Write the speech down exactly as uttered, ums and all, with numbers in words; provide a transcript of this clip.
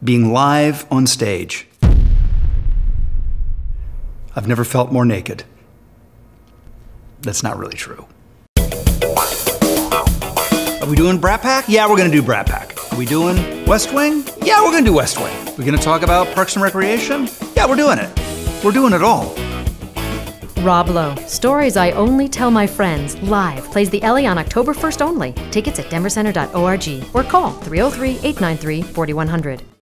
being live on stage. I've never felt more naked. That's not really true. Are we doing Brat Pack? Yeah, we're gonna do Brat Pack. Are we doing West Wing? Yeah, we're gonna do West Wing. We're gonna talk about Parks and Recreation? Yeah, we're doing it. We're doing it all. Rob Lowe, Stories I Only Tell My Friends, live, plays the Ellie on October first only. Tickets at denver center dot org or call three oh three, eight nine three, four one zero zero.